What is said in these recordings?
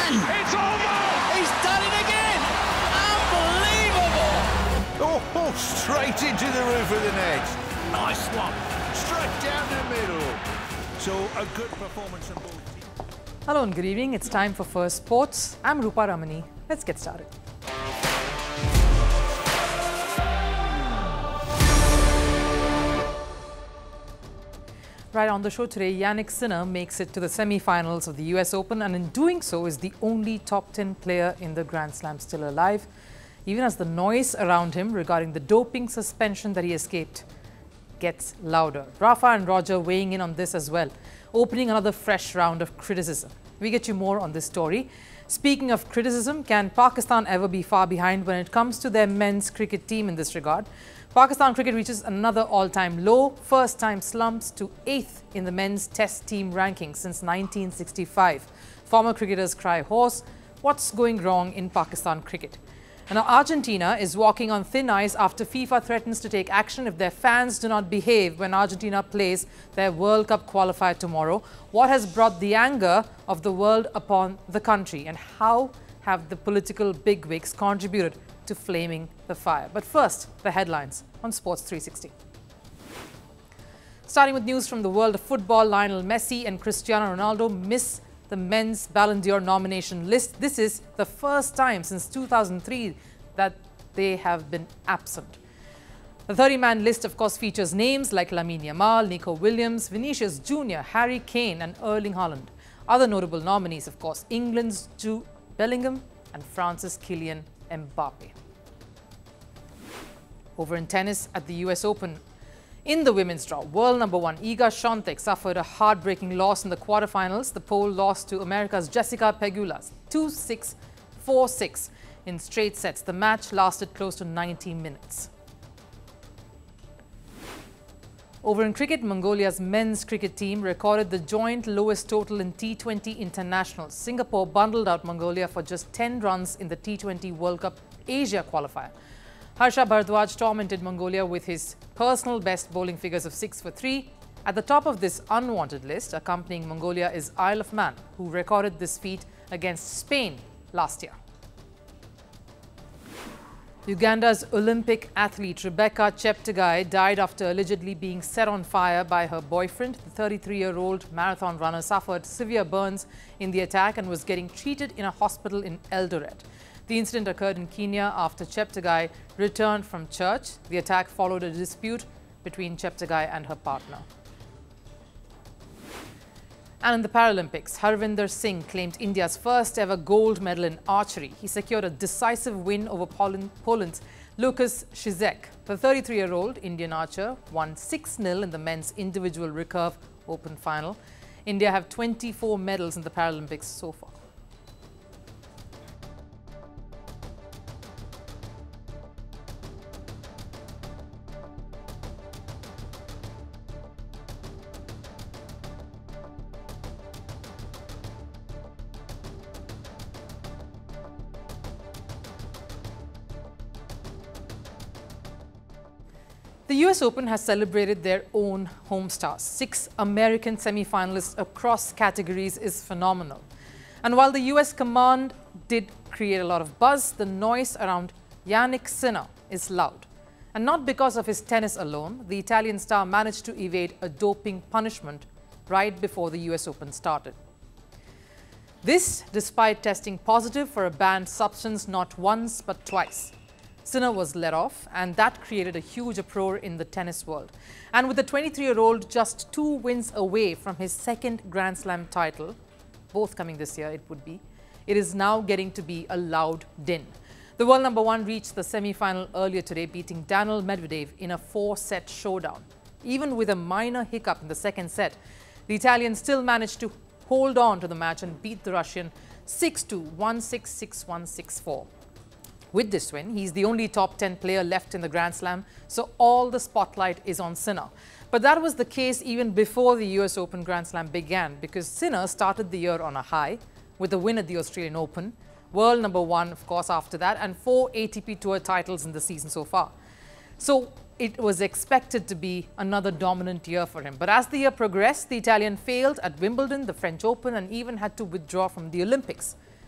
It's almost! He's done it again! Unbelievable! Oh, straight into the roof of the net. Nice one. Straight down the middle. So, a good performance from both teams. Hello and good evening. It's time for First Sports. I'm Rupa Ramani. Let's get started. Right on the show today, Jannik Sinner makes it to the semi-finals of the US Open, and in doing so is the only top 10 player in the Grand Slam still alive, even as the noise around him regarding the doping suspension that he escaped gets louder. Rafa and Roger weighing in on this as well, opening another fresh round of criticism. We get you more on this story. Speaking of criticism, can Pakistan ever be far behind when it comes to their men's cricket team in this regard? Pakistan cricket reaches another all-time low, first-time slumps to 8th in the men's test team rankings since 1965. Former cricketers cry hoarse. What's going wrong in Pakistan cricket? And now Argentina is walking on thin ice after FIFA threatens to take action if their fans do not behave when Argentina plays their World Cup qualifier tomorrow. What has brought the anger of the world upon the country, and how have the political bigwigs contributed to flaming the fire? But first, the headlines on Sports 360. Starting with news from the world of football, Lionel Messi and Cristiano Ronaldo miss the men's Ballon d'Or nomination list. This is the first time since 2003 that they have been absent. The 30-man list, of course, features names like Lamine Yamal, Nico Williams, Vinicius Jr., Harry Kane and Erling Haaland. Other notable nominees, of course, England's Jude Bellingham and France's Kylian Mbappe. Over in tennis at the US Open, in the women's draw, world number 1 Iga Świątek suffered a heartbreaking loss in the quarterfinals. The Pole lost to America's Jessica Pegula 2-6, 4-6 in straight sets. The match lasted close to 90 minutes. Over in cricket, Mongolia's men's cricket team recorded the joint lowest total in T20 internationals. Singapore bundled out Mongolia for just 10 runs in the T20 World Cup Asia qualifier. Harsha Bhardwaj tormented Mongolia with his personal best bowling figures of 6 for 3. At the top of this unwanted list, accompanying Mongolia, is Isle of Man, who recorded this feat against Spain last year. Uganda's Olympic athlete Rebecca Cheptegei died after allegedly being set on fire by her boyfriend. The 33-year-old marathon runner suffered severe burns in the attack and was getting treated in a hospital in Eldoret. The incident occurred in Kenya after Cheptegei returned from church. The attack followed a dispute between Cheptegei and her partner. And in the Paralympics, Harvinder Singh claimed India's first ever gold medal in archery. He secured a decisive win over Poland's Lukasz Zizek. The 33-year-old Indian archer won 6-0 in the men's individual recurve open final. India have 24 medals in the Paralympics so far. The US Open has celebrated their own home stars. 6 American semi-finalists across categories is phenomenal. And while the US command did create a lot of buzz, the noise around Jannik Sinner is loud. And not because of his tennis alone, the Italian star managed to evade a doping punishment right before the US Open started. This despite testing positive for a banned substance not once but twice. Sinner was let off, and that created a huge uproar in the tennis world. And with the 23-year-old just 2 wins away from his second Grand Slam title, both coming this year it would be, it is now getting to be a loud din. The world number 1 reached the semi-final earlier today, beating Daniil Medvedev in a 4-set showdown. Even with a minor hiccup in the second set, the Italian still managed to hold on to the match and beat the Russian 6-2, 1-6, 6-1, 6-4. With this win, he's the only top 10 player left in the Grand Slam, so all the spotlight is on Sinner. But that was the case even before the US Open Grand Slam began, because Sinner started the year on a high with a win at the Australian Open, world number 1, of course, after that, and 4 ATP Tour titles in the season so far. So it was expected to be another dominant year for him. But as the year progressed, the Italian failed at Wimbledon, the French Open, and even had to withdraw from the Olympics.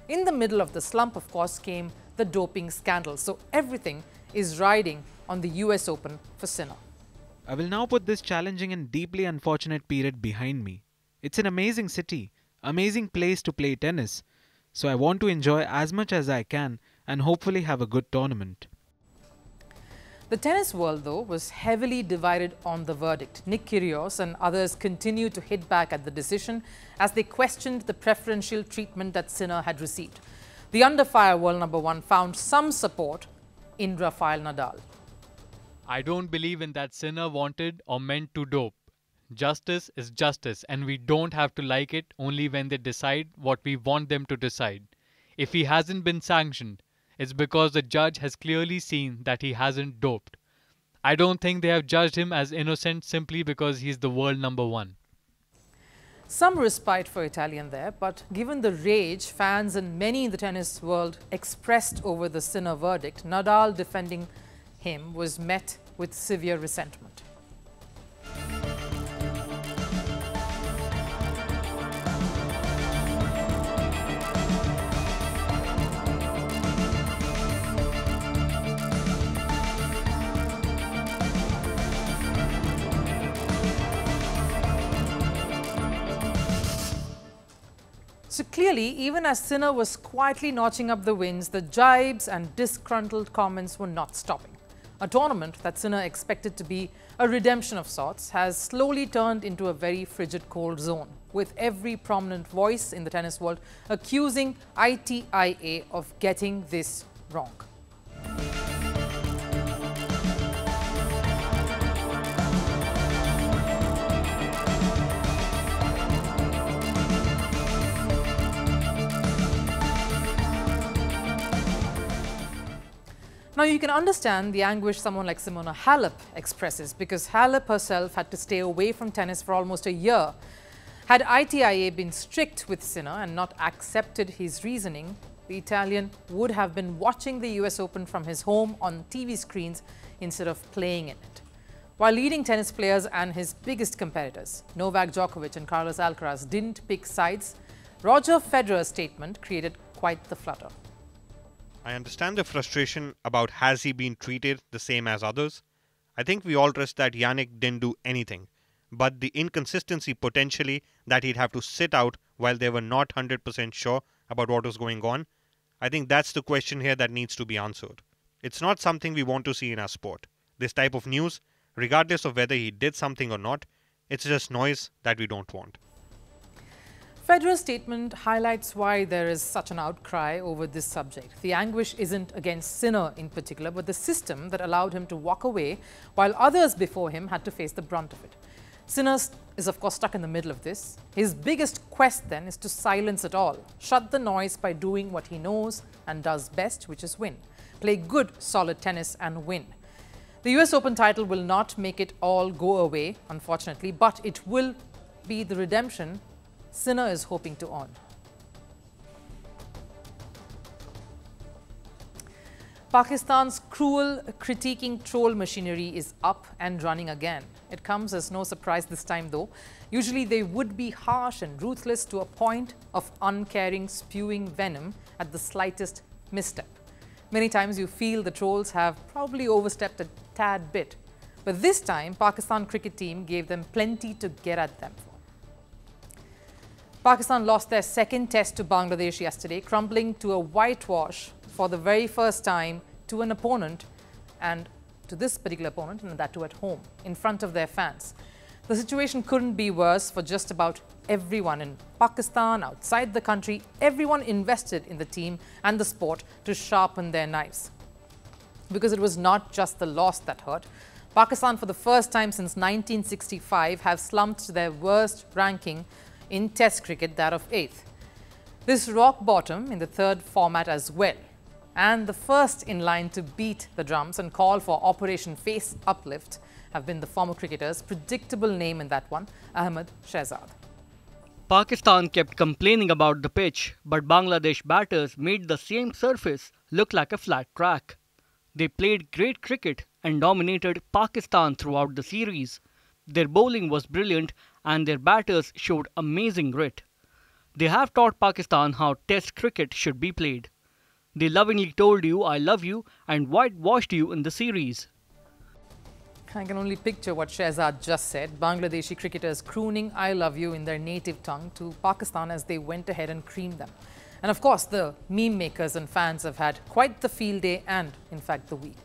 In the middle of the slump, of course, came the doping scandal. So everything is riding on the US Open for Sinner. I will now put this challenging and deeply unfortunate period behind me. It's an amazing city, amazing place to play tennis. So I want to enjoy as much as I can and hopefully have a good tournament. The tennis world, though, was heavily divided on the verdict. Nick Kyrgios and others continued to hit back at the decision as they questioned the preferential treatment that Sinner had received. The under fire world number one found some support in Rafael Nadal. I don't believe in that Sinner wanted or meant to dope. Justice is justice, and we don't have to like it only when they decide what we want them to decide. If he hasn't been sanctioned, it's because the judge has clearly seen that he hasn't doped. I don't think they have judged him as innocent simply because he's the world number one. Some respite for Italian there, but given the rage fans and many in the tennis world expressed over the Sinner verdict, Nadal defending him was met with severe resentment. So clearly, even as Sinner was quietly notching up the wins, the jibes and disgruntled comments were not stopping. A tournament that Sinner expected to be a redemption of sorts has slowly turned into a very frigid cold zone, with every prominent voice in the tennis world accusing ITIA of getting this wrong. Now, you can understand the anguish someone like Simona Halep expresses, because Halep herself had to stay away from tennis for almost a year. Had ITIA been strict with Sinner and not accepted his reasoning, the Italian would have been watching the US Open from his home on TV screens instead of playing in it. While leading tennis players and his biggest competitors, Novak Djokovic and Carlos Alcaraz, didn't pick sides, Roger Federer's statement created quite the flutter. I understand the frustration about has he been treated the same as others. I think we all trust that Yannick didn't do anything, but the inconsistency potentially that he'd have to sit out while they were not 100% sure about what was going on, I think that's the question here that needs to be answered. It's not something we want to see in our sport. This type of news, regardless of whether he did something or not, it's just noise that we don't want. Federer's statement highlights why there is such an outcry over this subject. The anguish isn't against Sinner in particular, but the system that allowed him to walk away while others before him had to face the brunt of it. Sinner is of course stuck in the middle of this. His biggest quest then is to silence it all, shut the noise by doing what he knows and does best, which is win. Play good, solid tennis and win. The US Open title will not make it all go away, unfortunately, but it will be the redemption Sinner is hoping to earn. Pakistan's cruel critiquing troll machinery is up and running again. It comes as no surprise this time though. Usually they would be harsh and ruthless to a point of uncaring, spewing venom at the slightest misstep. Many times you feel the trolls have probably overstepped a tad bit. But this time, Pakistan cricket team gave them plenty to get at them for. Pakistan lost their second test to Bangladesh yesterday, crumbling to a whitewash for the very first time to an opponent, and to this particular opponent, and that too at home, in front of their fans. The situation couldn't be worse for just about everyone in Pakistan, outside the country. Everyone invested in the team and the sport to sharpen their knives. Because it was not just the loss that hurt. Pakistan, for the first time since 1965, have slumped to their worst ranking in Test cricket, that of 8th. This rock bottom in the third format as well, and the first in line to beat the drums and call for Operation Face Uplift have been the former cricketer's predictable name in that one, Ahmed Shehzad. Pakistan kept complaining about the pitch, but Bangladesh batters made the same surface look like a flat track. They played great cricket and dominated Pakistan throughout the series. Their bowling was brilliant and their batters showed amazing grit. They have taught Pakistan how Test cricket should be played. They lovingly told you I love you and whitewashed you in the series. I can only picture what Shehzad just said. Bangladeshi cricketers crooning I love you in their native tongue to Pakistan as they went ahead and creamed them. And of course, the meme makers and fans have had quite the field day and, in fact, the week.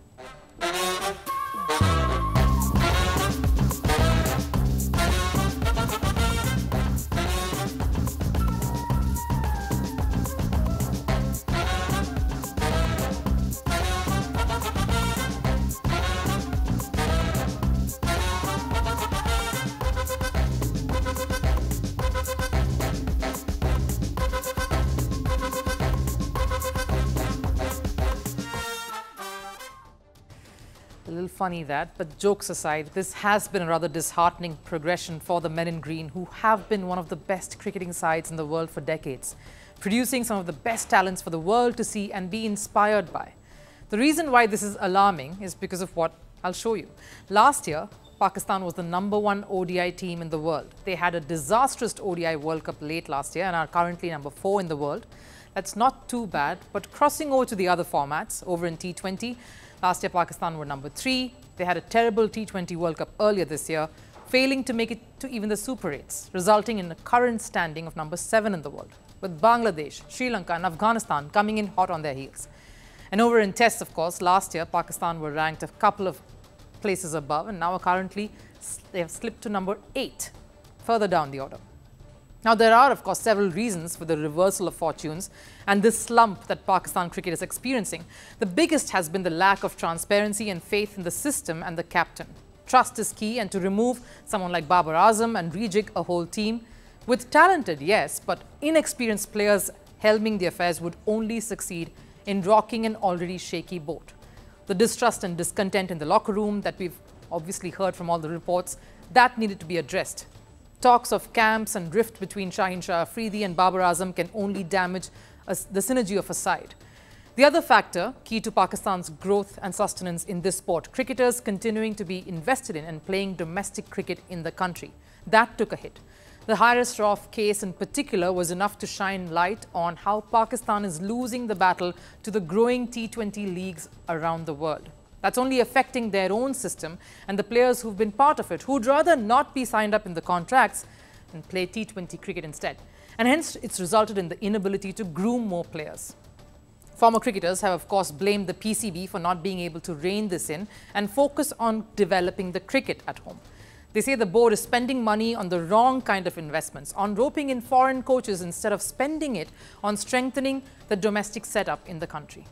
A little funny that, but jokes aside, this has been a rather disheartening progression for the men in green, who have been one of the best cricketing sides in the world for decades, producing some of the best talents for the world to see and be inspired by. The reason why this is alarming is because of what I'll show you. Last year, Pakistan was the #1 ODI team in the world. They had a disastrous ODI World Cup late last year and are currently #4 in the world. That's not too bad, but crossing over to the other formats, over in T20, last year Pakistan were #3. They had a terrible T20 World Cup earlier this year, failing to make it to even the Super 8s, resulting in a current standing of #7 in the world, with Bangladesh, Sri Lanka and Afghanistan coming in hot on their heels. And over in Tests, of course, last year Pakistan were ranked a couple of places above, and now currently they have slipped to #8, further down the order. Now, there are, of course, several reasons for the reversal of fortunes and this slump that Pakistan cricket is experiencing. The biggest has been the lack of transparency and faith in the system and the captain. Trust is key, and to remove someone like Babar Azam and rejig a whole team with talented, yes, but inexperienced players helming the affairs would only succeed in rocking an already shaky boat. The distrust and discontent in the locker room that we've obviously heard from all the reports, that needed to be addressed. Talks of camps and rift between Shaheen Shah Afridi and Babar Azam can only damage the synergy of a side. The other factor, key to Pakistan's growth and sustenance in this sport, cricketers continuing to be invested in and playing domestic cricket in the country. That took a hit. The Haris Rauf case in particular was enough to shine light on how Pakistan is losing the battle to the growing T20 leagues around the world. That's only affecting their own system and the players who've been part of it, who'd rather not be signed up in the contracts and play T20 cricket instead. And hence, it's resulted in the inability to groom more players. Former cricketers have, of course, blamed the PCB for not being able to rein this in and focus on developing the cricket at home. They say the board is spending money on the wrong kind of investments, on roping in foreign coaches instead of spending it on strengthening the domestic setup in the country.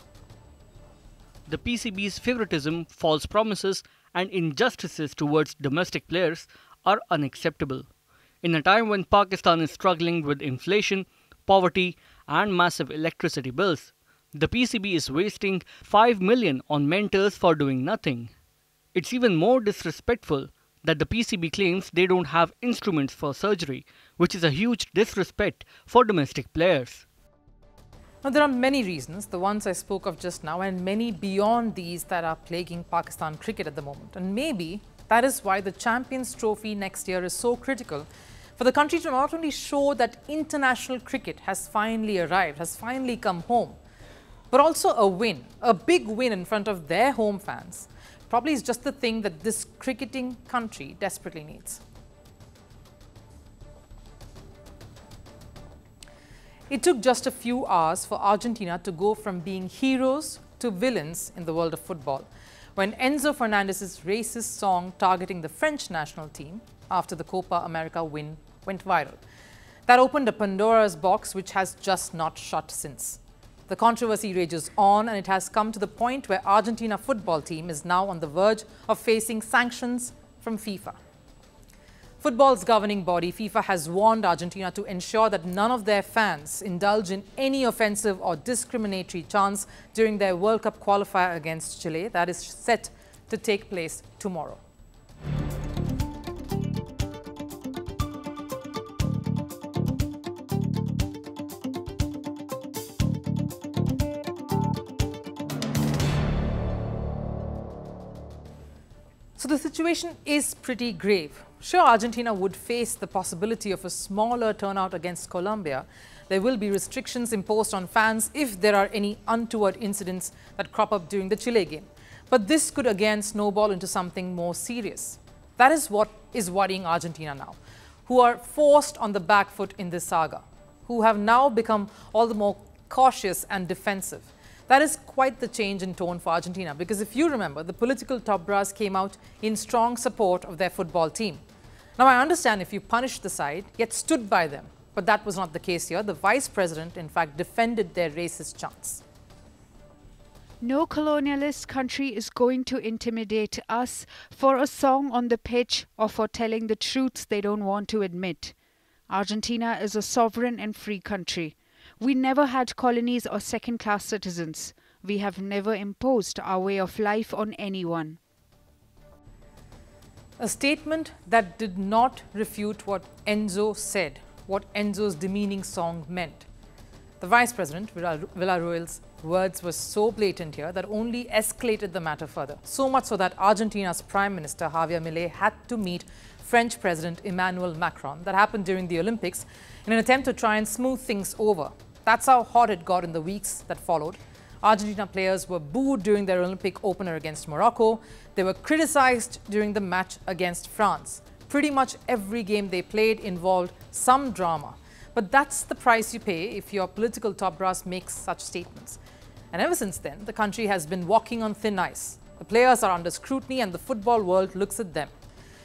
The PCB's favoritism, false promises, and injustices towards domestic players are unacceptable. In a time when Pakistan is struggling with inflation, poverty, and massive electricity bills, the PCB is wasting $5 million on mentors for doing nothing. It's even more disrespectful that the PCB claims they don't have instruments for surgery, which is a huge disrespect for domestic players. Now, there are many reasons, the ones I spoke of just now, and many beyond these that are plaguing Pakistan cricket at the moment. And maybe that is why the Champions Trophy next year is so critical for the country to not only show that international cricket has finally arrived, has finally come home, but also a win, a big win in front of their home fans. Probably is just the thing that this cricketing country desperately needs. It took just a few hours for Argentina to go from being heroes to villains in the world of football, when Enzo Fernandez's racist song targeting the French national team after the Copa America win went viral. That opened a Pandora's box which has just not shut since. The controversy rages on, and it has come to the point where Argentina football team is now on the verge of facing sanctions from FIFA. Football's governing body, FIFA, has warned Argentina to ensure that none of their fans indulge in any offensive or discriminatory chants during their World Cup qualifier against Chile that is set to take place tomorrow. So the situation is pretty grave. Sure, Argentina would face the possibility of a smaller turnout against Colombia. There will be restrictions imposed on fans if there are any untoward incidents that crop up during the Chile game. But this could again snowball into something more serious. That is what is worrying Argentina now, who are forced on the back foot in this saga, who have now become all the more cautious and defensive. That is quite the change in tone for Argentina, because if you remember, the political top brass came out in strong support of their football team. Now, I understand if you punished the side, yet stood by them, but that was not the case here. The vice president, in fact, defended their racist chants. No colonialist country is going to intimidate us for a song on the pitch or for telling the truths they don't want to admit. Argentina is a sovereign and free country. We never had colonies or second-class citizens. We have never imposed our way of life on anyone. A statement that did not refute what Enzo said, what Enzo's demeaning song meant. The Vice President, Villarroel's words were so blatant here that only escalated the matter further. So much so that Argentina's Prime Minister, Javier Milei, had to meet French President Emmanuel Macron. That happened during the Olympics in an attempt to try and smooth things over. That's how hot it got in the weeks that followed. Argentina players were booed during their Olympic opener against Morocco. They were criticized during the match against France. Pretty much every game they played involved some drama. But that's the price you pay if your political top brass makes such statements. And ever since then, the country has been walking on thin ice. The players are under scrutiny and the football world looks at them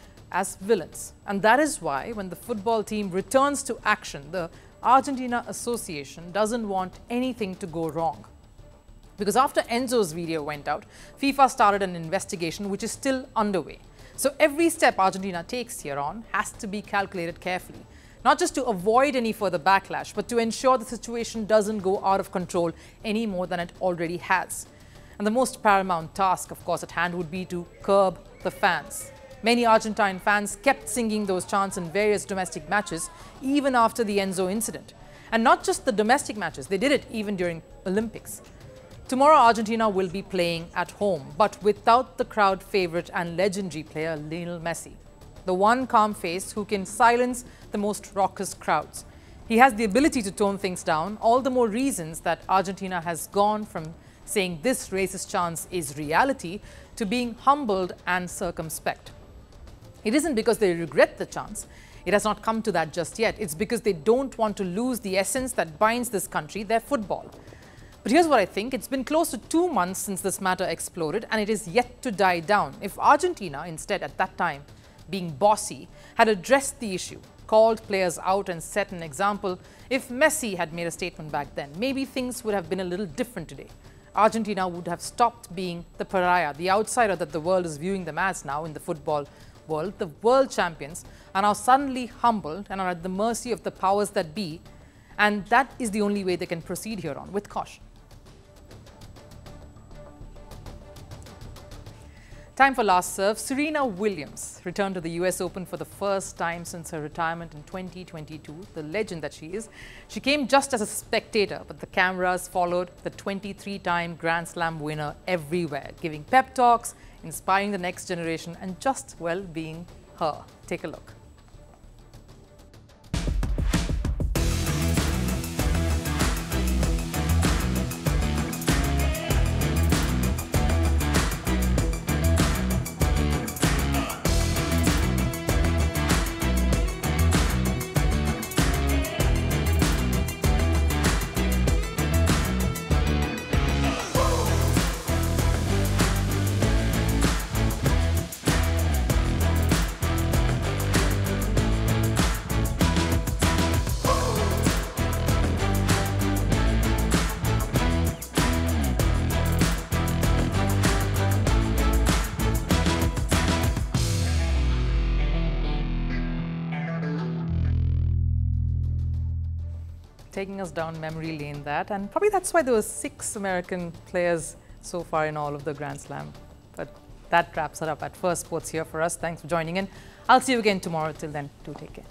as villains. And that is why when the football team returns to action, the Argentina Association doesn't want anything to go wrong. Because after Enzo's video went out, FIFA started an investigation which is still underway. So every step Argentina takes here on has to be calculated carefully. Not just to avoid any further backlash, but to ensure the situation doesn't go out of control any more than it already has. And the most paramount task, of course, at hand would be to curb the fans. Many Argentine fans kept singing those chants in various domestic matches, even after the Enzo incident. And not just the domestic matches, they did it even during Olympics. Tomorrow, Argentina will be playing at home, but without the crowd favourite and legendary player Lionel Messi, the one calm face who can silence the most raucous crowds. He has the ability to tone things down, all the more reasons that Argentina has gone from saying this racist chance is reality to being humbled and circumspect. It isn't because they regret the chance. It has not come to that just yet. It's because they don't want to lose the essence that binds this country, their football. But here's what I think. It's been close to 2 months since this matter exploded and it is yet to die down. If Argentina, instead at that time, being bossy, had addressed the issue, called players out and set an example, if Messi had made a statement back then, maybe things would have been a little different today. Argentina would have stopped being the pariah, the outsider that the world is viewing them as now in the football world. The world champions are now suddenly humbled and are at the mercy of the powers that be, and that is the only way they can proceed here on, with caution. Time for last serve. Serena Williams returned to the US Open for the first time since her retirement in 2022. The legend that she is. She came just as a spectator, but the cameras followed the 23-time Grand Slam winner everywhere, giving pep talks, inspiring the next generation, and just, well, being her. Take a look. Taking us down memory lane, that, and probably that's why there were 6 American players so far in all of the Grand Slam. But that wraps it up at First Sports here for us. Thanks for joining in. I'll see you again tomorrow. Till then, do take care.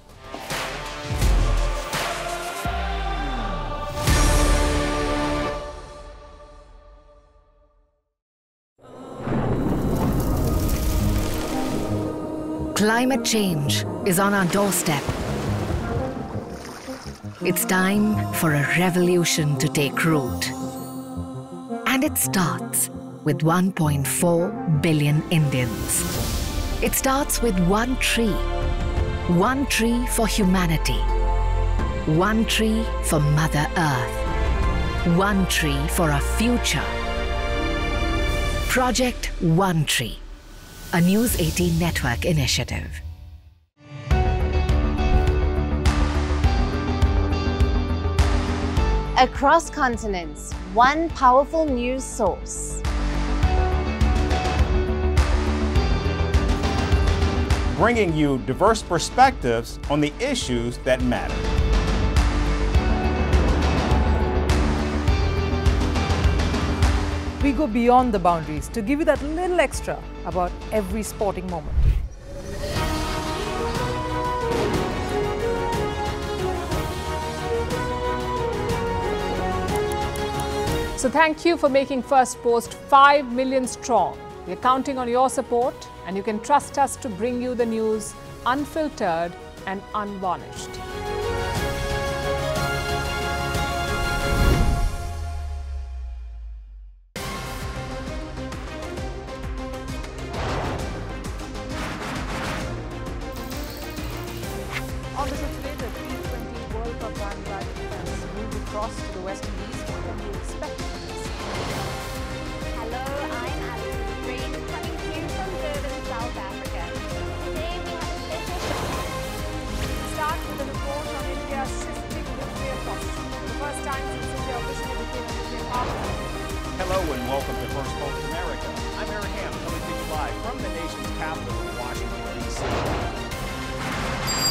Climate change is on our doorstep. It's time for a revolution to take root. And it starts with 1.4 billion Indians. It starts with one tree for humanity, one tree for Mother Earth, one tree for our future. Project One Tree, a News 18 network initiative. Across continents, one powerful news source. Bringing you diverse perspectives on the issues that matter. We go beyond the boundaries to give you that little extra about every sporting moment. So thank you for making First Post 5 million strong. We're counting on your support, and you can trust us to bring you the news unfiltered and unvarnished. On the show today, the T20 World Cup bandwagon has moved across to the West Indies. What can you expect from this? Hello, I'm Alison Green, coming to you from Durban, South Africa. Today we have a special show. Start with a report on India's shifting nuclear posture. For the first time since India officially became a nuclear power. Hello and welcome to First Post America. I'm Aaron Ham, coming to you live from the nation's capital in Washington, D.C.